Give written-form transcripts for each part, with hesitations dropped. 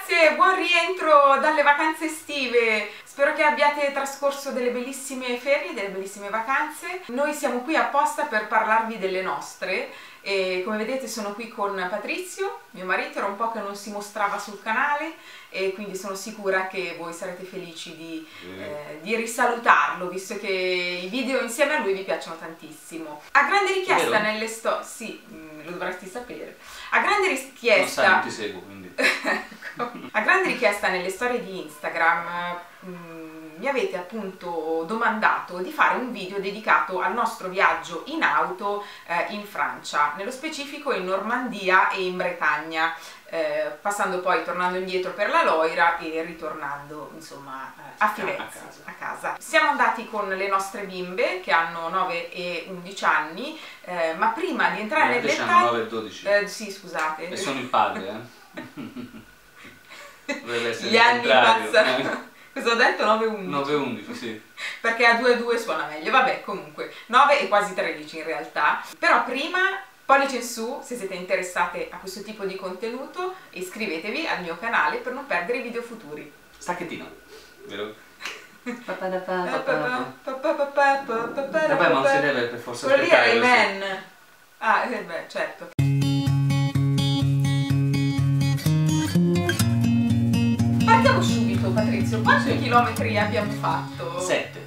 ragazze, buon rientro dalle vacanze estive. Spero che abbiate trascorso delle bellissime ferie, delle bellissime vacanze. Noi siamo qui apposta per parlarvi delle nostre e come vedete sono qui con Patrizio, mio marito. Era un po' che non si mostrava sul canale e quindi sono sicura che voi sarete felici di risalutarlo, visto che i video insieme a lui vi piacciono tantissimo. A grande richiesta nelle storie, sì, lo dovresti sapere. A grande richiesta, non ti seguo, quindi. A grande richiesta nelle storie di Instagram mi avete appunto domandato di fare un video dedicato al nostro viaggio in auto in Francia, nello specifico in Normandia e in Bretagna, passando poi, tornando indietro per la Loira e ritornando insomma a Firenze, a casa. Siamo andati con le nostre bimbe che hanno 9 e 11 anni, ma prima di entrare nel dettaglio... 9 e 12. Sì, scusate. E sono il padre, Gli anni passano. Cosa ho detto? 9 e 11? 9 e 11, sì. Perché a 2 e 2 suona meglio. Vabbè, comunque 9 e quasi 13 in realtà. Però prima, pollice in su se siete interessate a questo tipo di contenuto, e iscrivetevi al mio canale per non perdere i video futuri. Stacchettino, vero? Vabbè, ma non si deve per forza quello lì era aspettare. Amen. Ah, beh, certo. Partiamo subito, Patrizio. Quanti chilometri abbiamo fatto? 7.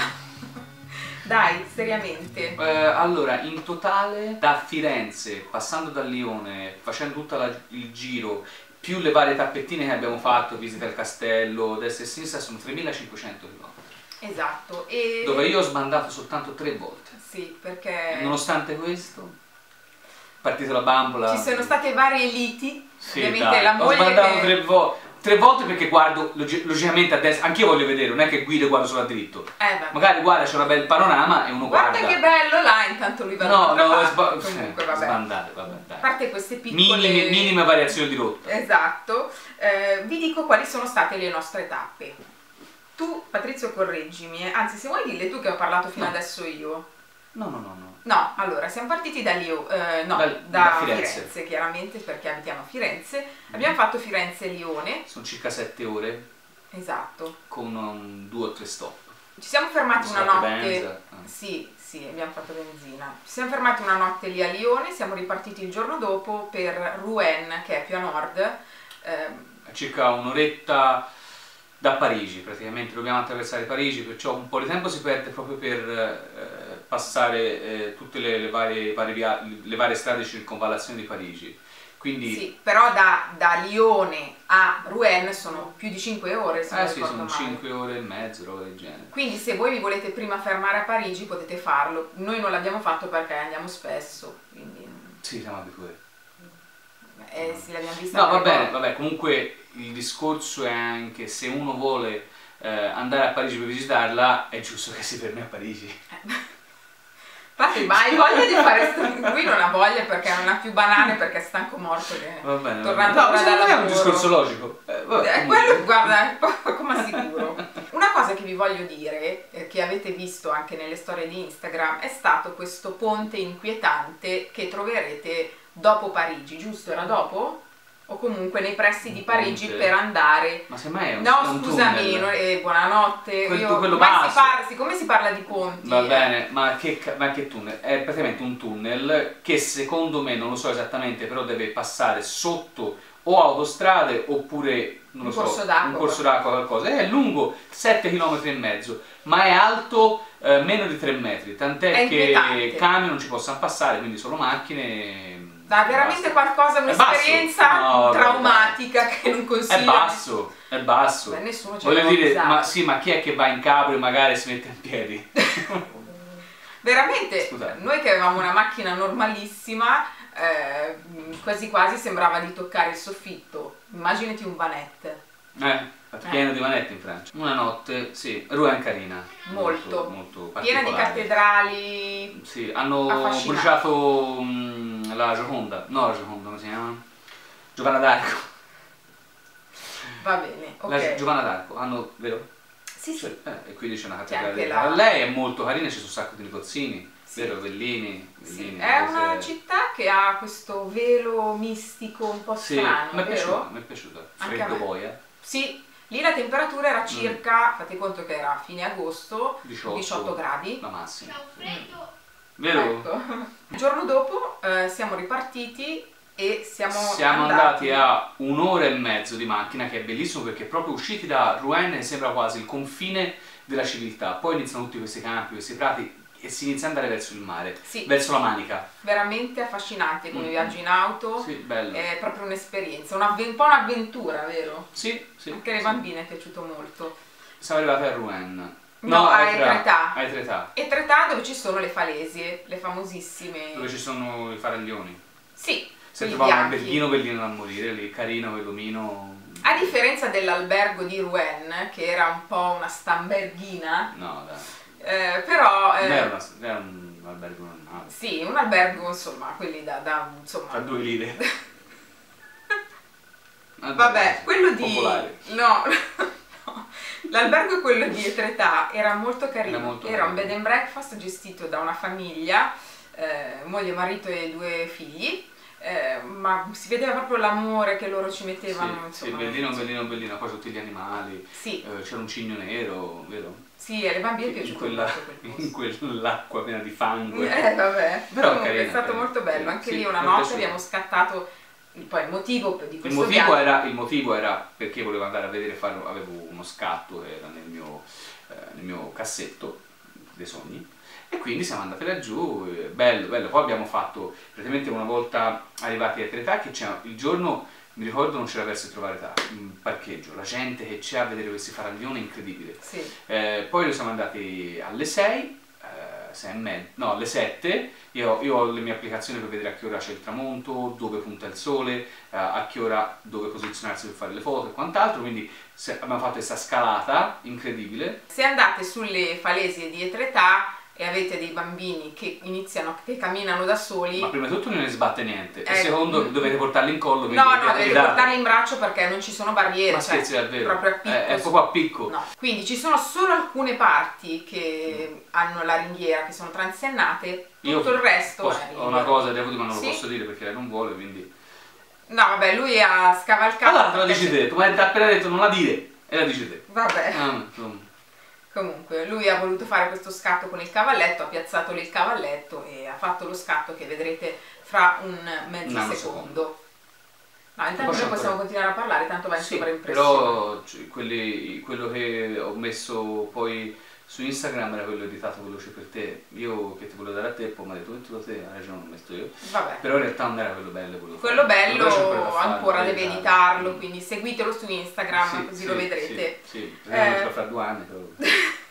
Dai, seriamente. Allora, in totale da Firenze, passando da Lione, facendo tutto il giro, più le varie tappettine che abbiamo fatto, visita al castello, destra e sinistra, sono 3500 km. Esatto. E... dove io ho sbandato soltanto 3 volte. Sì, perché... nonostante questo, partito la bambola... ci sono state varie liti, sì, ovviamente dai, la moglie ho sbandato che... 3 volte perché guardo logicamente a destra, anch'io voglio vedere, non è che guido e guardo solo a dritto. Magari guarda, c'è una bel panorama e uno guarda. Guarda che bello là, intanto lui va comunque vabbè. Sbandate, vabbè, dai. A parte queste piccole... minime variazioni di rotta. Esatto. Vi dico quali sono state le nostre tappe. Tu, Patrizio, correggimi, anzi se vuoi dille tu che ho parlato fino adesso io. No, allora, siamo partiti da da Firenze, chiaramente, perché abitiamo a Firenze. Abbiamo fatto Firenze-Lione. Sono circa 7 ore. Esatto. Con 2 o 3 stop. Ci siamo fermati una notte. Benza. Sì, abbiamo fatto benzina. Ci siamo fermati una notte lì a Lione, siamo ripartiti il giorno dopo per Rouen, che è più a nord. Circa un'oretta da Parigi, praticamente dobbiamo attraversare Parigi, perciò un po' di tempo si perde proprio per passare tutte le varie strade di circonvallazione di Parigi. Quindi... sì, però da Lione a Rouen sono più di 5 ore, se non ricordo male. 5 ore e mezzo, roba del genere. Quindi se voi vi volete prima fermare a Parigi potete farlo. Noi non l'abbiamo fatto perché andiamo spesso, quindi... sì, siamo abituati. Sì, l'abbiamo vista. No, va bene, vabbè, comunque il discorso è anche se uno vuole andare a Parigi per visitarla, è giusto che si fermi a Parigi. Infatti, ma hai voglia di fare lui non ha voglia perché non ha più banane, perché è stanco morto che va bene, tornando ora dal lavoro. È un discorso logico. Quello, guarda, è poco ma sicuro. Una cosa che vi voglio dire, che avete visto anche nelle storie di Instagram, è stato questo ponte inquietante che troverete dopo Parigi, giusto? Era dopo? O comunque nei pressi di Parigi per andare... ma semmai è un no, scusami, buonanotte. Siccome si parla di ponti... va bene, ma che tunnel? È praticamente un tunnel che secondo me, non lo so esattamente, però deve passare sotto o autostrade oppure, non lo so, un corso d'acqua, qualcosa. È lungo 7,5 km, ma è alto meno di 3 metri, tant'è che camion non ci possano passare, quindi solo macchine... Da veramente qualcosa, un'esperienza traumatica che non consiglio. È basso. Beh, nessuno ce voglio dire, ma chi è che va in cabrio e magari si mette in piedi? Veramente, noi che avevamo una macchina normalissima, quasi quasi sembrava di toccare il soffitto. Immaginati un vanette. Pieno di vanette in Francia. Una notte, sì, Rouen carina. Molto piena di cattedrali. Sì, hanno bruciato la Gioconda. No, la Gioconda, come si chiama? Giovanna d'Arco. Va bene, ok. La Giovanna d'Arco, hanno, vero? Sì, sì. E quindi c'è una cattedrale. Lei è molto carina, c'è un sacco di negozzini. Vero, Bellini. Sì, è una città che ha questo velo mistico un po' strano, mi è vero? piaciuta. freddo boia. Sì, lì la temperatura era circa, fate conto che era fine agosto, 18 gradi. La massima. C'è un freddo. Vero? Ecco. Il giorno dopo siamo ripartiti e siamo andati a 1 ora e mezzo di macchina, che è bellissimo perché proprio usciti da Rouen sembra quasi il confine della civiltà. Poi iniziano tutti questi campi, questi prati e si inizia ad andare verso il mare, verso la Manica. Veramente affascinante come viaggio in auto, sì, bello. È proprio un'esperienza, un po' un'avventura, vero? Sì. Anche alle bambine è piaciuto molto. Siamo arrivati a Rouen. No, a Etretat. A Etretat. Etretat, dove ci sono le falesie, le famosissime. Dove ci sono i faraglioni. Sì. Si trovava un bellino da morire lì, carino, velomino. A differenza dell'albergo di Rouen, che era un po' una stamberghina. No, dai. Però era un albergo normale. Sì, un albergo, insomma, quelli insomma, a 2 lire. Vabbè, quello di popolare. No. L'albergo, quello di Etretat, era molto carino. Era un bed and breakfast gestito da una famiglia, moglie, marito e 2 figli. Ma si vedeva proprio l'amore che loro ci mettevano. Sì, bellino, poi tutti gli animali. Sì. C'era un cigno nero, vero? Sì, alle bambine è piaciuto in quell'acqua piena di fango. Vabbè. Però comunque, carino, è stato molto bello. Anche lì una notte abbiamo scattato. Poi il motivo di questo il motivo era perché volevo andare a vedere, avevo uno scatto che era nel mio cassetto dei sogni. E quindi siamo andati laggiù, bello. Poi abbiamo fatto, praticamente una volta arrivati a Etretat, che c'è il giorno, mi ricordo, non c'era verso di trovare un parcheggio, la gente che c'è a vedere questi faraglioni è incredibile. Sì. Poi noi siamo andati alle 6, alle 7, io ho le mie applicazioni per vedere a che ora c'è il tramonto, dove punta il sole, a che ora dove posizionarsi per fare le foto e quant'altro, quindi abbiamo fatto questa scalata incredibile. Se andate sulle falesie di Etretat e avete dei bambini che camminano da soli, ma prima di tutto non ne sbatte niente, e secondo dovete portarli in collo. No, dovete portarli in braccio perché non ci sono barriere. Ma scherzi, è vero. Proprio a picco. È proprio a picco. No. Quindi ci sono solo alcune parti che hanno la ringhiera, che sono transennate, tutto il resto è ho una cosa da dire, ma non lo posso dire perché lei non vuole, quindi. No, vabbè, lui ha scavalcato. Allora te la dici te, tu mi hai appena detto non la dire e la dici te. Vabbè. Comunque, lui ha voluto fare questo scatto con il cavalletto, ha piazzato lì il cavalletto e ha fatto lo scatto che vedrete fra un mezzo secondo. No, intanto noi possiamo continuare a parlare, tanto va in sovraimpressione. Però quello che ho messo poi su Instagram era quello editato veloce per te. Io che ti volevo dare a te, poi mi ha detto metto da te, hai ragione, l'ho messo io. Vabbè. Però in realtà non era quello bello. Quello bello ancora deve editarlo, quindi seguitelo su Instagram, così lo vedrete. Sì, fra 2 anni però.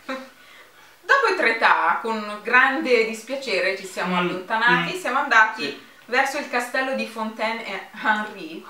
Dopo Etretat, con grande dispiacere ci siamo allontanati, siamo andati verso il castello di Fontaine-Henri.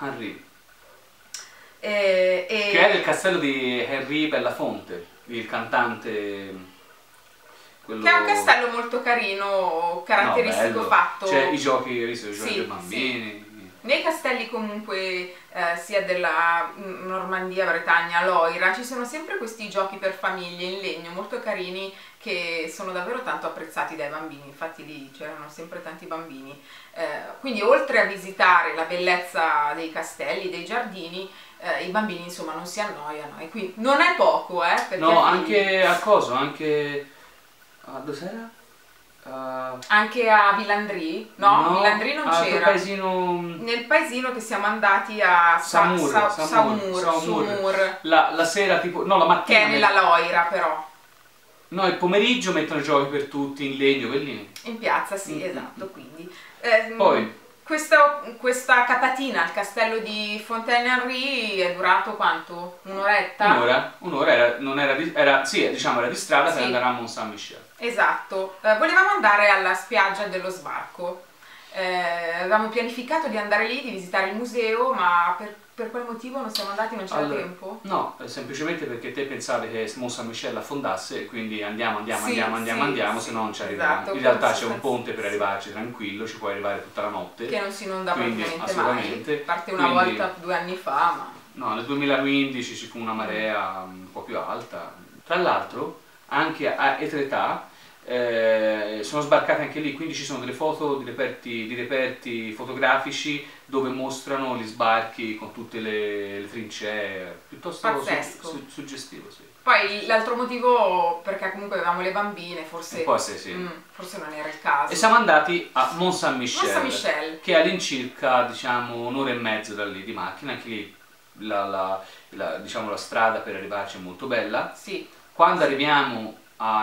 Che è il castello di Henri Bellafonte, il cantante. Che è un castello molto carino, caratteristico, fatto. C'è i giochi dei bambini. Nei castelli comunque sia della Normandia, Bretagna, Loira, ci sono sempre questi giochi per famiglie in legno molto carini che sono davvero tanto apprezzati dai bambini, infatti lì c'erano sempre tanti bambini. Quindi oltre a visitare la bellezza dei castelli, dei giardini, i bambini insomma non si annoiano e qui non è poco, perché no, anche a coso, anche a dov'era? Anche a Villandry? No, Villandry non c'era. Nel paesino che siamo andati a Saumur. La sera tipo, no, la mattina. Che è nella Loira però. No, il pomeriggio mettono giochi per tutti in legno, bellini. In piazza, sì, esatto, quindi. Poi questa capatina al castello di Fontaine-Henri è durato quanto? Un'oretta? Un'ora, era di strada per andare a Mont Saint-Michel. Esatto, volevamo andare alla spiaggia dello sbarco, avevamo pianificato di andare lì, di visitare il museo, ma per quale motivo non siamo andati, non c'era tempo? No, semplicemente perché te pensavi che Mont Saint-Michel affondasse e quindi andiamo, se no non ci arriviamo. Esatto, in realtà c'è un ponte per arrivarci tranquillo, ci puoi arrivare tutta la notte. Che non si inonda praticamente mai, parte una volta 2 anni fa, ma. No, nel 2015 ci fu una marea un po' più alta. Tra l'altro, anche a Etretat sono sbarcate anche lì, quindi ci sono delle foto di reperti fotografici dove mostrano gli sbarchi con tutte le trincee, piuttosto suggestivo, sì. Poi l'altro motivo, perché comunque avevamo le bambine, forse non era il caso. E siamo andati a Mont Saint-Michel, che è all'incirca, diciamo, un'ora e mezzo da lì di macchina. Anche lì diciamo, la strada per arrivarci è molto bella. Sì. Quando arriviamo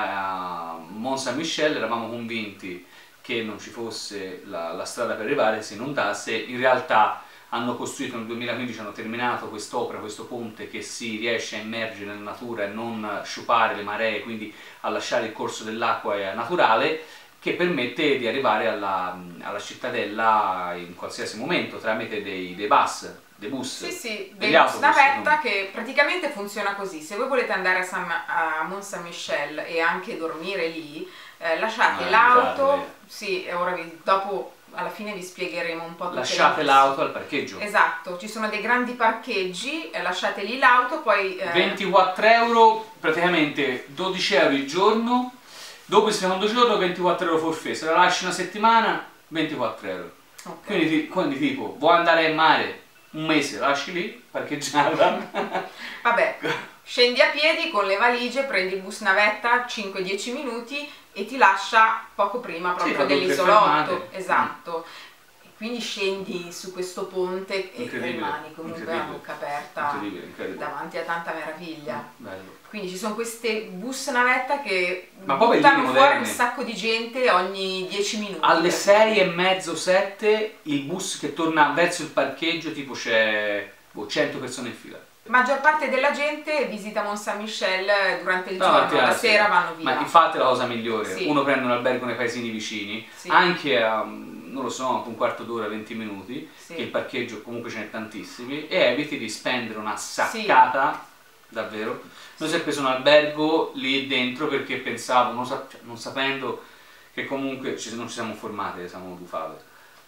a Mont Saint-Michel eravamo convinti che non ci fosse la strada per arrivare, si inondasse. In realtà hanno costruito nel 2015, hanno terminato quest'opera, questo ponte che si riesce a immergere nella natura e non sciupare le maree, quindi a lasciare il corso dell'acqua naturale, che permette di arrivare alla cittadella in qualsiasi momento tramite dei bus. Dei bus, dei bus navetta, che praticamente funziona così: se voi volete andare a Mont Saint-Michel e anche dormire lì, lasciate l'auto, ora dopo alla fine vi spiegheremo un po' tutte lasciate l'auto al parcheggio. Esatto, ci sono dei grandi parcheggi, lasciate lì l'auto, poi 24 euro, praticamente 12 euro il giorno, dopo il secondo giorno 24 euro forfait, se la lasci una settimana 24 euro. Okay. Quindi tipo, vuoi andare in mare un mese, lasci lì, parcheggiata. Vabbè, scendi a piedi con le valigie, prendi il bus navetta, 5-10 minuti e ti lascia poco prima proprio dell'isolotto. Esatto. E quindi scendi su questo ponte e rimani comunque a bocca aperta davanti a tanta meraviglia. Bello. Quindi ci sono queste bus navetta che buttano fuori un sacco di gente ogni 10 minuti. Alle 6:30, 7 il bus che torna verso il parcheggio, tipo c'è 100 persone in fila. La maggior parte della gente visita Mont Saint-Michel durante il giorno, la sera vanno via. Ma infatti è la cosa migliore, uno prende un albergo nei paesini vicini, anche a, non lo so, un quarto d'ora, 20 minuti, che il parcheggio comunque ce n'è tantissimi, e eviti di spendere una saccata, davvero. Noi si è preso un albergo lì dentro perché pensavo, non sapendo che comunque non ci siamo informati, siamo bufate.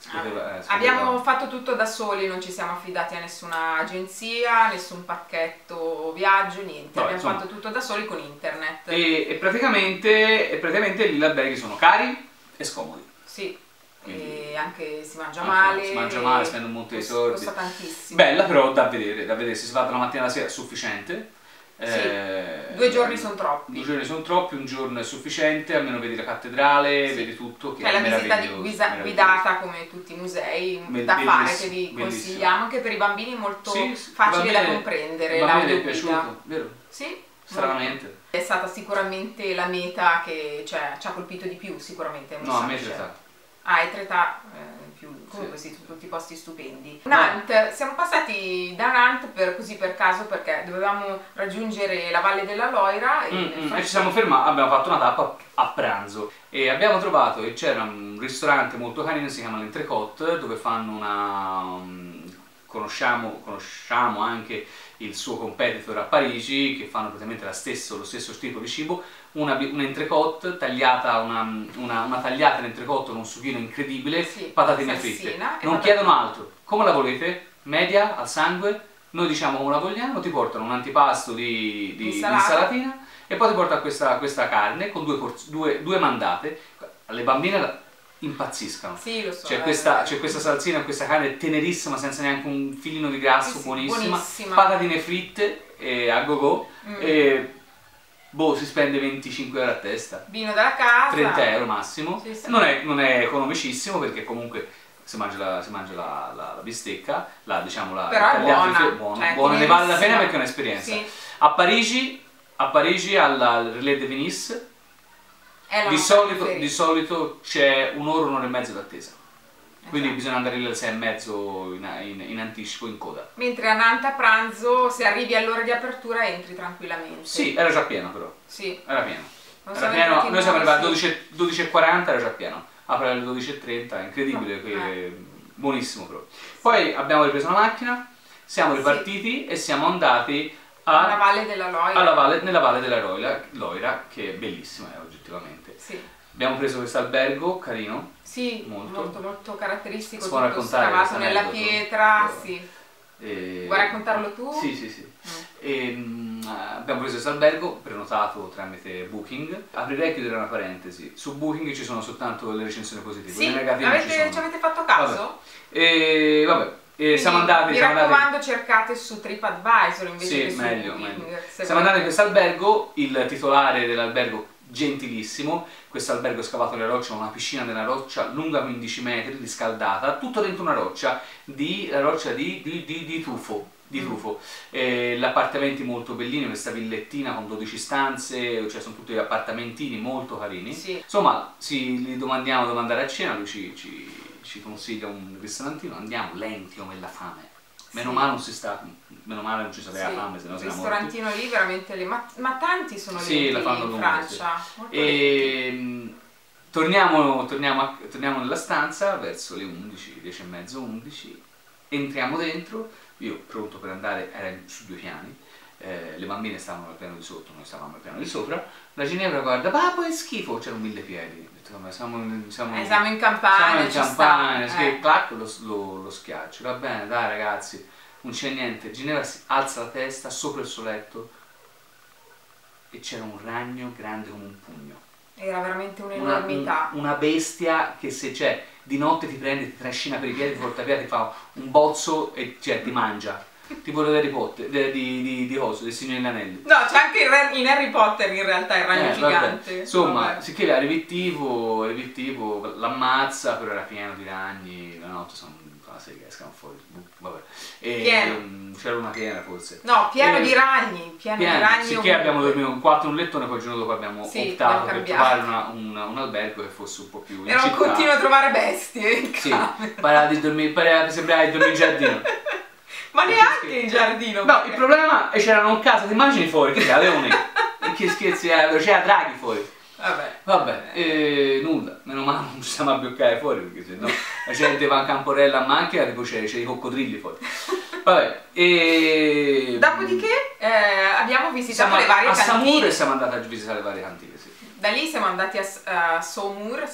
Abbiamo fatto tutto da soli, non ci siamo affidati a nessuna agenzia, nessun pacchetto viaggio, niente. Abbiamo fatto tutto da soli con internet. E praticamente lì gli alberghi sono cari e scomodi. Sì. E anche si mangia male. Si mangia male, spende un monte di soldi. Costa tantissimo. Bella, però da vedere, se si va dalla mattina alla sera è sufficiente. 2 giorni sono troppi. 2 giorni sono troppi, un giorno è sufficiente, almeno vedi la cattedrale, vedi tutto. Che è la visita guidata come tutti i musei da fare, che vi consigliamo, anche per i bambini, molto facile da comprendere. Mi è piaciuto, vero? Sì, stranamente. È stata sicuramente la meta che ci ha colpito di più, sicuramente. No, a me Etretat. Etretat più, comunque sono tutti posti stupendi. Nantes, siamo passati da Nantes per caso, perché dovevamo raggiungere la Valle della Loira e ci siamo fermati, abbiamo fatto una tappa a pranzo e abbiamo trovato che c'era un ristorante molto carino, si chiama l'Entrecôte, dove fanno conosciamo anche il suo competitor a Parigi, che fanno praticamente lo stesso tipo di cibo, un entrecôte tagliata, una tagliata in entrecôte con un sughino incredibile, patatine fritte. Non chiedono altro. Come la volete? Media, al sangue? Noi diciamo come la vogliamo, ti portano un antipasto di insalatina e poi ti portano questa carne con due mandate. Le bambine impazziscano. Sì, lo so. C'è questa salsina, questa carne tenerissima senza neanche un filino di grasso, buonissima. Patatine fritte a go-go e si spende 25 euro a testa. Vino della casa. 30 euro massimo. Non è economicissimo, perché comunque si mangia la bistecca, diciamo però è buona, ne vale la pena perché è un'esperienza. A Parigi al Relais de Venise di solito c'è un'ora e mezza d'attesa, quindi bisogna andare lì alle 6:30 in anticipo, in coda. Mentre a Nantes a pranzo, se arrivi all'ora di apertura, entri tranquillamente. Sì, era già pieno però. Sì. Era pieno. Noi siamo arrivati alle 12:40, era già pieno. Apre alle 12:30, incredibile, buonissimo però. Poi abbiamo ripreso la macchina, siamo ripartiti e siamo andati alla Valle della Loira. Nella Valle della Loira, che è bellissima oggettivamente. Sì. Abbiamo preso questo albergo carino. Sì, molto caratteristico, tutto scavato nella pietra. Vuoi raccontarlo tu? Sì. abbiamo preso questo albergo, prenotato tramite Booking. Aprirei e chiudere una parentesi. Su Booking ci sono soltanto le recensioni positive, sì, le negative ci avete fatto caso? Siamo andati. Mi raccomando, cercate su TripAdvisor invece che su meglio. Siamo andati in questo albergo, il titolare dell'albergo gentilissimo, questo albergo è scavato nella roccia, una piscina nella roccia lunga 15 metri, riscaldata, tutto dentro una roccia di tufo. L'appartamenti molto bellini, questa villettina con 12 stanze, cioè sono tutti appartamentini molto carini. Sì. Insomma, gli domandiamo dove andare a cena, lui ci consiglia un ristorantino, andiamo lenti come la fame. Meno male non ci sapeva fame, se no si era morti. Il ristorantino lì veramente ma tanti sono lì la fanno in Francia. Torniamo nella stanza verso le 11, 10 e mezzo, 11. Entriamo dentro, io pronto per andare, era su 2 piani, le bambine stavano al piano di sotto, noi stavamo al piano di sopra. La Ginevra guarda, poi è schifo, c'era un 1000 piedi. Siamo in campagna, clac, lo schiaccio. Va bene, dai ragazzi, non c'è niente. Ginevra si alza la testa sopra il suo letto e c'era un ragno grande come un pugno. Era veramente un'enormità. Una bestia che se c'è di notte ti prende, ti trascina per i piedi, ti porta via, ti fa un bozzo e ti mangia. Tipo di Harry Potter, di Oso, del Signore degli Anelli. No, c'è anche in Harry Potter in realtà il ragno gigante. Insomma, sicché era rivittivo, l'ammazza, però era pieno di ragni, la notte sono la sera che escano fuori. Vabbè. C'era una piena forse. No, pieno di ragni. Sicché abbiamo dormito un 4 in un lettone, poi il giorno dopo abbiamo optato per trovare un albergo che fosse un po' più in Era un continuo a trovare bestie. Parati di dormire, sembrava di dormire in giardino. Ma neanche in giardino. No, il problema è che c'erano un casa, ti immagini fuori, che c'era leone. Che scherzi, c'era Draghi fuori. Vabbè, nulla, meno male non ci stiamo a bloccare fuori, perché sennò la gente va in Camporella a macchina, tipo c'è dei coccodrilli fuori. Vabbè, dopodiché abbiamo visitato le varie cantine. A Saumur siamo andati a visitare le varie cantine, sì. Da lì siamo andati a Saumur,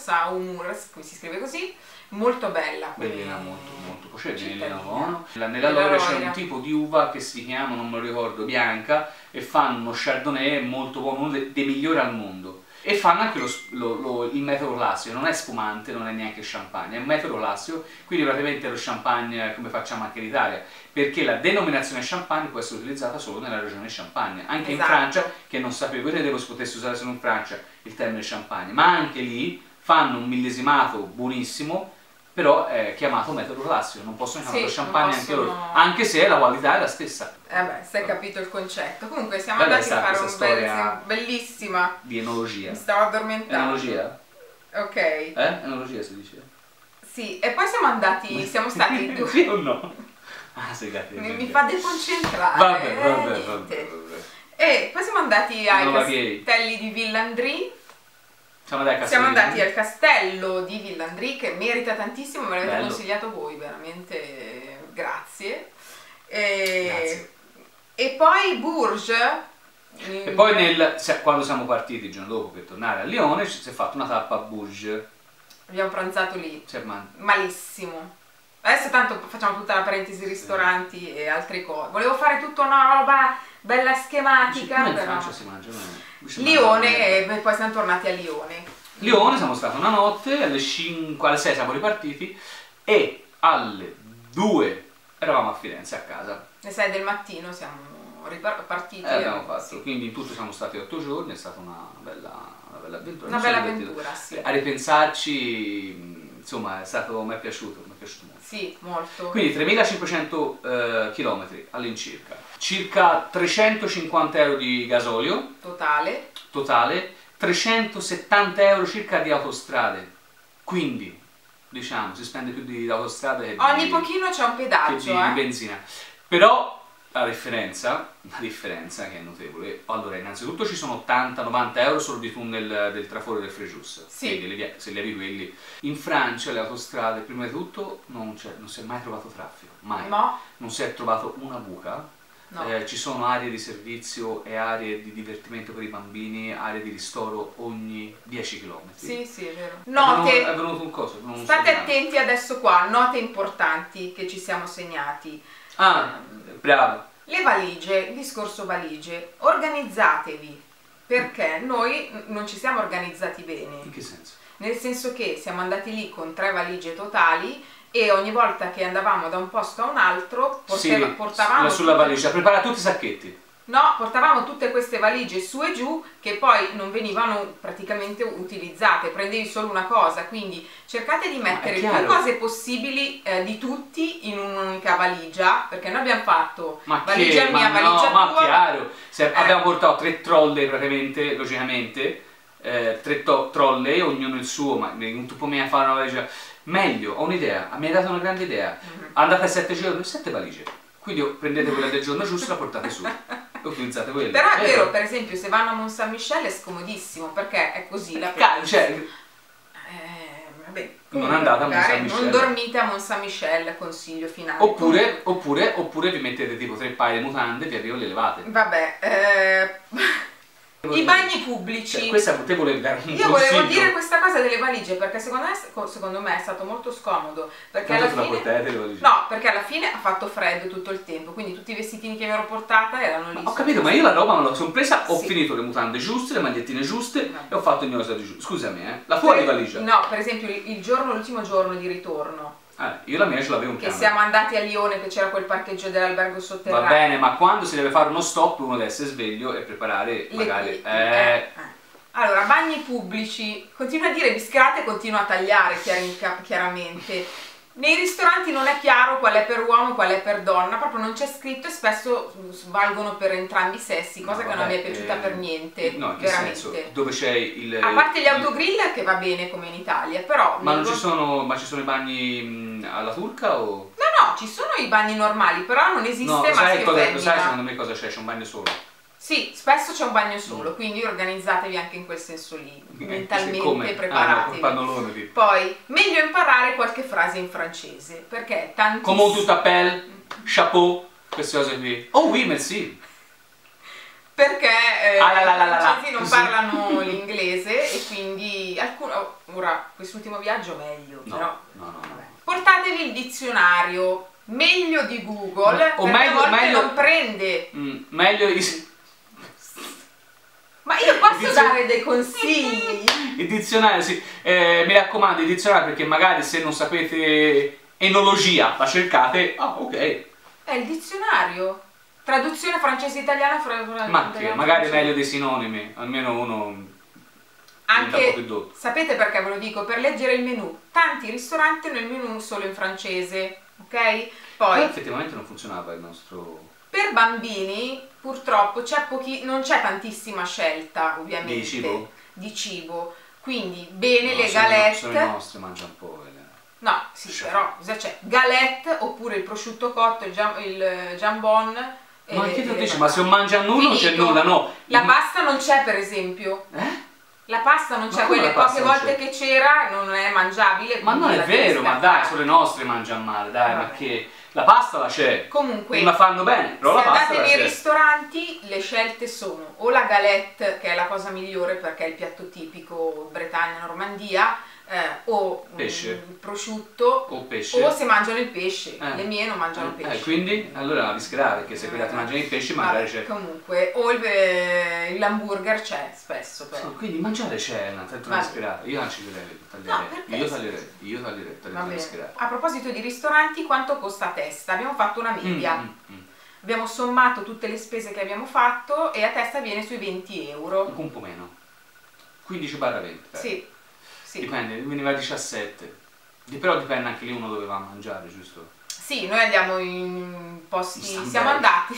si scrive così. Molto bella, bellina, molto poi c'è nella Loira c'è un tipo di uva che si chiama, non me lo ricordo, bianca, e fanno uno chardonnay molto buono, uno dei migliori al mondo, e fanno anche il metodo classico, non è spumante, non è neanche champagne, è un metodo classico, quindi praticamente lo champagne come facciamo anche in Italia, perché la denominazione champagne può essere utilizzata solo nella regione Champagne, anche in Francia, che non sapevo, credevo si potesse usare solo in Francia il termine champagne, ma anche lì fanno un millesimato buonissimo, però è chiamato metodo classico, non possono chiamarlo champagne anche loro, anche se la qualità è la stessa. Se hai capito il concetto. Comunque siamo andati a fare un bellissima di enologia. Mi stavo addormentando. Enologia? Ok. Enologia si dice? Sì, e poi siamo stati due. Sì o no? Sei mi fa deconcentrare. Vabbè. E poi siamo andati ai castelli di Villandry. Siamo andati al castello di Villandry, che merita tantissimo, me l'avete consigliato voi, veramente grazie. Grazie. E poi Bourges. E poi quando siamo partiti il giorno dopo per tornare a Lione si è fatta una tappa a Bourges. Abbiamo pranzato lì. Malissimo. Adesso tanto facciamo tutta la parentesi ristoranti e altre cose. Volevo fare tutta una roba bella schematica. In Francia si mangia, Lione, e poi siamo tornati a Lione. Lione, siamo stati una notte, alle 6 siamo ripartiti e alle 2 eravamo a Firenze a casa. Alle 6 del mattino siamo ripartiti. Abbiamo fatto, quindi in tutto siamo stati 8 giorni, è stata una bella avventura. Una bella avventura, sì. A ripensarci, insomma, mi è piaciuto molto. Sì, molto. Quindi 3.500 km all'incirca, circa 350 euro di gasolio totale, 370 euro circa di autostrade, quindi diciamo si spende più di autostrade che ogni pochino c'è un pedaggio di benzina, però la differenza che è notevole. Allora, innanzitutto ci sono 80-90 euro solo di tunnel del traforo del Frejus, quindi se levi quelli. In Francia le autostrade, prima di tutto, non si è mai trovato traffico, mai. Non si è trovato una buca. Ci sono aree di servizio e aree di divertimento per i bambini, aree di ristoro ogni 10 km. Sì, è vero. Note, è venuto un coso. State attenti adesso qua, note importanti che ci siamo segnati. Bravo. Le valigie, il discorso valigie, organizzatevi, perché noi non ci siamo organizzati bene. In che senso? Nel senso che siamo andati lì con 3 valigie totali e ogni volta che andavamo da un posto a un altro portavamo sulla valigia, prepara tutti i sacchetti. No, portavamo tutte queste valigie su e giù che poi non venivano praticamente utilizzate, prendevi solo una cosa, quindi cercate di mettere più cose possibili di tutti in un'unica valigia, perché noi abbiamo fatto valigia mia, valigia tua. Ma chiaro, abbiamo portato 3 trolley praticamente, logicamente, 3 trolley, ognuno il suo, ma tu puoi fare una valigia. Meglio, ho un'idea, mi hai dato una grande idea, andate a 7 giorni, 7 valigie, quindi prendete quella del giorno giusto e la portate su. Utilizzate quelle. Però è vero, per esempio, se vanno a Mont Saint Michel è scomodissimo perché è così la cioè, vabbè, non andate a Mont Saint Michel. Non dormite a Mont Saint Michel, consiglio finale. Oppure vi mettete tipo 3 paia di mutande e vi arrivano le levate. Vabbè, i bagni pubblici. Cioè, questa te volevi dare un Io volevo dire questa cosa delle valigie perché secondo me è stato molto scomodo. Perché alla fine, no, perché alla fine ha fatto freddo tutto il tempo, quindi tutti i vestitini che mi ero portata erano lì. Ho capito, ma io la roba me la sono presa, ho finito le mutande giuste, le magliettine giuste e ho fatto il mio usato giusto. Scusami, la tua di valigia? No, per esempio l'ultimo giorno di ritorno. Io la mia ce l'avevo in camera. Che siamo andati a Lione, che c'era quel parcheggio dell'albergo sotterraneo. Va bene, ma quando si deve fare uno stop uno deve essere sveglio e preparare magari... Allora, bagni pubblici, continua a dire bischerate e continua a tagliare chiaramente. Nei ristoranti non è chiaro qual è per uomo e qual è per donna, proprio non c'è scritto e spesso valgono per entrambi i sessi, cosa che non mi è piaciuta per niente. No, in che senso? Dove c'è il... A parte gli autogrill che va bene come in Italia, però... Ma non ci sono i bagni alla turca o...? No, ci sono i bagni normali, però non esiste maschio e femmina. Sai secondo me cosa c'è? C'è un bagno solo. Sì, spesso c'è un bagno solo, quindi organizzatevi anche in quel senso lì, mentalmente preparatevi. Poi, meglio imparare qualche frase in francese, perché tanti... Comment tu t'appelles? Chapeau? Queste cose qui. Oh oui, merci. Perché i francesi non parlano l'inglese e quindi ora, quest'ultimo viaggio meglio, però... No. Portatevi il dizionario, meglio di Google, o perché a volte non prende. Meglio... Ma io posso dare dei consigli? Il dizionario, sì. Mi raccomando, il dizionario, perché magari se non sapete enologia la cercate. Ok. È il dizionario. Traduzione francese-italiana. Magari meglio dei sinonimi, almeno uno. Anche, sapete perché ve lo dico? Per leggere il menù. Tanti ristoranti hanno il menù solo in francese, ok? Poi effettivamente non funzionava il nostro... Per bambini purtroppo non c'è tantissima scelta, ovviamente, di cibo. Quindi bene le galette. Sono i nostri, mangia un po'. No, sì, però cosa c'è? Galette oppure il prosciutto cotto, il jambon. Ma che tu dici? Ma se non mangiano nulla non c'è nulla, no? La pasta non c'è, per esempio. La pasta non c'è, quelle poche volte che c'era non è mangiabile. Ma non è vero, ma dai, sono le nostre mangiano male, dai, ma che... La pasta la c'è. Comunque, non la fanno bene, però la pasta la c'è. Se andate nei ristoranti, le scelte sono o la galette, che è la cosa migliore perché è il piatto tipico Bretagna-Normandia, o pesce, prosciutto, o pesce, o se mangiano il pesce. Le mie non mangiano pesce. Quindi allora la bischerà, perché se quella ti mangiano il pesce magari c'è. Comunque, o l'hamburger c'è spesso però. Sì, quindi mangiare c'è una bischerata. Io non ci taglierei. Io taglierei la bischerata. A proposito di ristoranti, quanto costa a testa? Abbiamo fatto una media. Abbiamo sommato tutte le spese che abbiamo fatto e a testa viene sui 20 euro. Un po' meno. 15/20. Sì. Dipende, veniva 17. Però dipende anche lì uno dove va a mangiare, giusto? Sì, noi andiamo in posti, siamo andati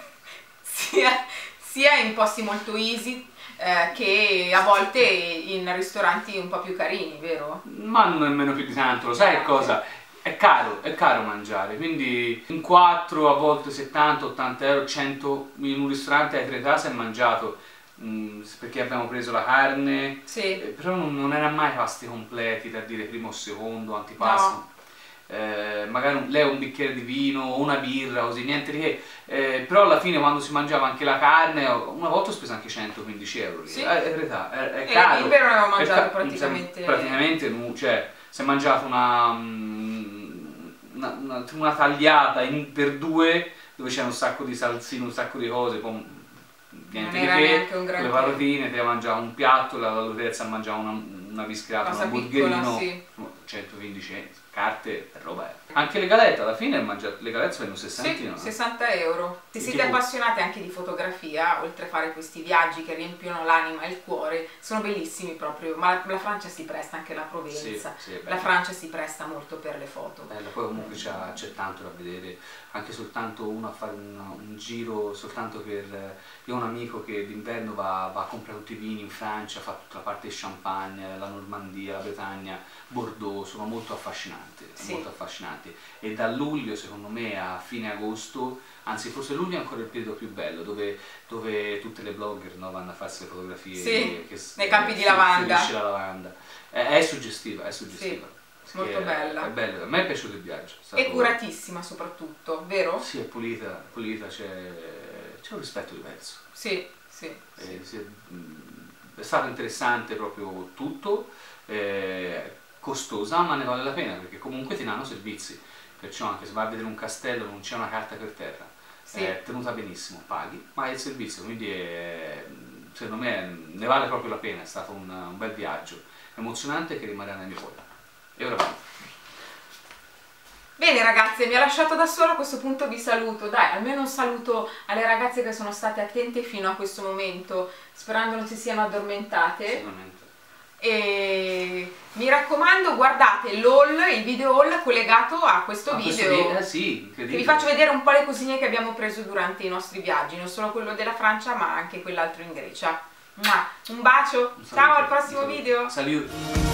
sia in posti molto easy che a volte in ristoranti un po' più carini, vero? Ma non nemmeno più di tanto, lo sai cosa? È caro mangiare, quindi in 4 a volte 70-80 euro, 100 in un ristorante hai 3 tase e mangiato. Perché abbiamo preso la carne, però non era mai pasti completi, per dire primo o secondo, antipasto. Magari lei un bicchiere di vino o una birra, così, niente di che. Però alla fine quando si mangiava anche la carne, una volta ho speso anche 115 euro lì. È verità, è caro. Il vero avevo mangiato praticamente cioè, si è mangiato una tagliata per 2 dove c'è un sacco di salsine, un sacco di cose, poi niente di che, le patatine, ti mangiare un piatto, la Lucrezia a mangiare una bischerata, un hamburgerino, sì. 115 carte e roba è. Anche le galette alla fine le galette vengono 60 sì, no? 60 euro. Se siete appassionati anche di fotografia, oltre a fare questi viaggi che riempiono l'anima e il cuore, sono bellissimi proprio, ma la Francia si presta, anche la Provenza, sì, la Francia si presta molto per le foto. Bella, poi comunque c'è tanto da vedere, anche soltanto uno a fare un giro, soltanto per... Io ho un amico che d'inverno va a comprare tutti i vini in Francia, fa tutta la parte di Champagne, la Normandia, la Bretagna, Bordeaux, sono molto affascinanti, sì. Molto affascinanti. E da luglio secondo me a fine agosto, anzi forse luglio è ancora il periodo più bello, dove tutte le blogger, no, vanno a farsi le fotografie, sì, nei campi di lavanda. La lavanda. È suggestiva, è suggestiva. Sì, molto bella. È bello, a me è piaciuto il viaggio. E curatissima soprattutto, vero? Sì, è pulita, c'è un rispetto diverso. Sì, sì. È stato interessante proprio tutto, costosa, ma ne vale la pena perché comunque ti danno servizi, perciò anche se vai a vedere un castello non c'è una carta per terra, sì. È tenuta benissimo, paghi, ma hai il servizio, quindi secondo me ne vale proprio la pena, è stato un bel viaggio, emozionante che rimarrà nel mio cuore. E ora vado. Bene ragazze, mi ha lasciato da sola, a questo punto vi saluto, dai, almeno un saluto alle ragazze che sono state attente fino a questo momento, sperando non si siano addormentate. Sicuramente. E mi raccomando, guardate il video haul collegato a questo video, sì, che vi faccio vedere un po' le cosine che abbiamo preso durante i nostri viaggi, non solo quello della Francia ma anche quell'altro in Grecia. Un bacio, ciao, al prossimo video! Salut!